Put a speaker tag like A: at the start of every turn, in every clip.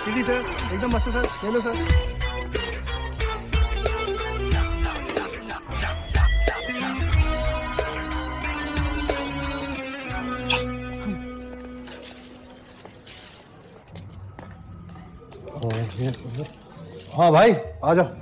A: Chilli sir, एकदम मस्त sir, ले लो सर।
B: हाँ भाई आ जाओ।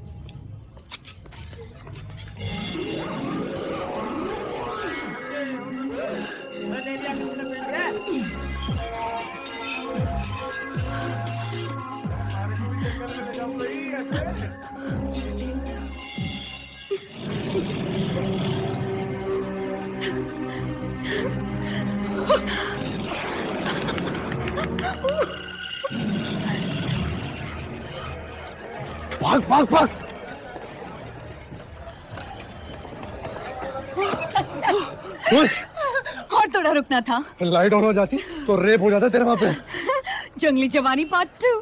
B: भाग भाग भाग।
C: और थोड़ा रुकना था।
B: लाइट ऑन हो जाती तो रेप हो जाता तेरे वहां पे।
C: जंगली जवानी पार्ट 2।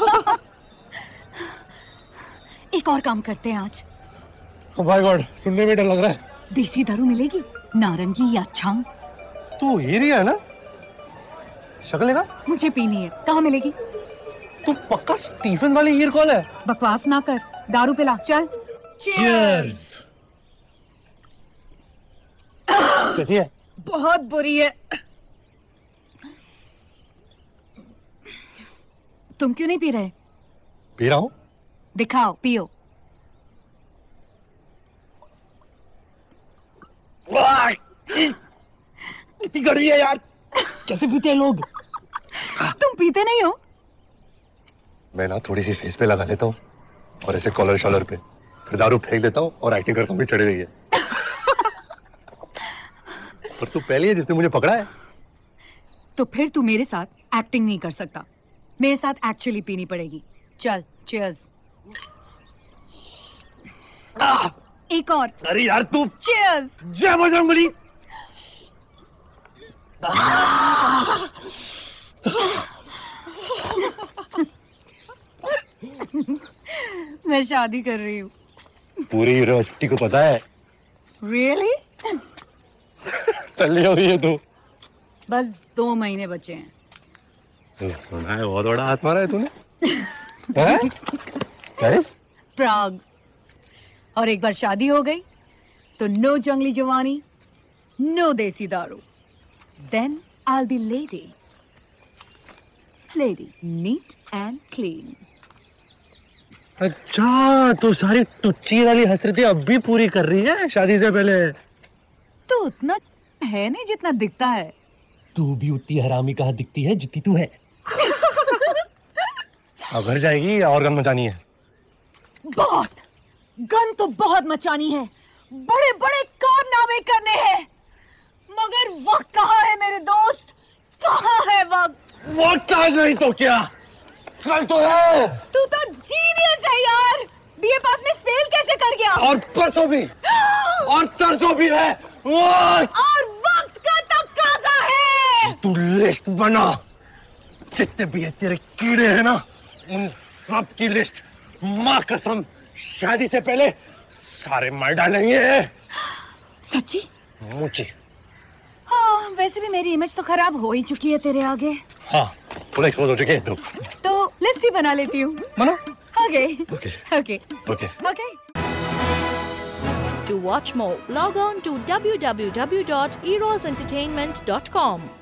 C: एक और काम करते हैं आज।
B: oh my God, सुनने में डर लग रहा है।
C: देसी दारू मिलेगी, नारंगी या छांग।
B: तू हीरी है ना? शक्ल है ना?
C: मुझे पीनी है, कहाँ मिलेगी?
B: तू पक्का स्टीफन वाली हीर कौन है?
C: बकवास ना कर, दारू पिला, चल। चीयर्स।
B: कैसी है?
C: बहुत बुरी है। तुम क्यों नहीं पी रहे?
B: पी रहा हूँ।
C: दिखाओ, पियो।
B: कितनी गर्मी है यार, कैसे पीते हैं लोग?
C: तुम पीते नहीं हो?
B: मैं ना थोड़ी सी फेस पे लगा लेता हूँ और ऐसे कॉलर शॉलर पे, फिर दारू फेंक देता हूँ और एक्टिंग करता हूँ चढ़ी रही है। पर तू पहली है जिसने मुझे पकड़ा है।
C: तो फिर तू मेरे साथ एक्टिंग नहीं कर सकता, मेरे साथ एक्चुअली पीनी पड़ेगी। चल, चीयर्स। एक और।
B: अरे यार तू।
C: चीयर्स।
B: जय बजरंगबली।
C: मैं शादी कर रही हूँ।
B: पूरी यूनिवर्सिटी को पता है।
C: Really?
B: तल्ली होगी ये तो।
C: बस 2 महीने बचे हैं।
B: सुना है बहुत बड़ा हाथ मारा है तूने। पेरिस?
C: प्राग। और एक बार शादी हो गई तो नो जंगली जवानी, नो देसी दारू। Then I'll be lady. Lady, neat and clean.
B: अच्छा, तो सारी टुच्ची वाली हसरतें अब भी पूरी कर रही है शादी से पहले?
C: तो उतना है नहीं जितना दिखता है।
B: तू भी उतनी हरामी कहाँ दिखती है जितनी तू है। अब घर जाएगी या और गन मचानी है?
C: बहुत गन तो बहुत मचानी है, बड़े बड़े कारनामे करने हैं, मगर वक्त कहाँ है मेरे दोस्त? कहाँ है वक्त?
B: वक्त आज नहीं तो क्या कल तो है।
C: तू तो जीनियस है यार, बीए पास में फेल कैसे कर गया?
B: और परसों भी और तरसों भी है वक्त।
C: और वक्त का तकाजा है।
B: तू लिस्ट बना, जितने भी है तेरे कीड़े हैं ना, उन सब की लिस्ट माँ कसम शादी से पहले सारे मार डालेंगे।
C: सच्ची?
B: मुझे
C: हाँ, वैसे भी मेरी इमेज तो खराब हो ही चुकी है तेरे आगे।
B: हाँ, पूरा एक्सपोज हो चुके हैं
C: तो लिस्ट ही बना लेती हूँ।
B: बना?
C: Okay
B: okay
C: okay
B: okay
C: okay.
D: To watch more, log on to www.erosentertainment.com.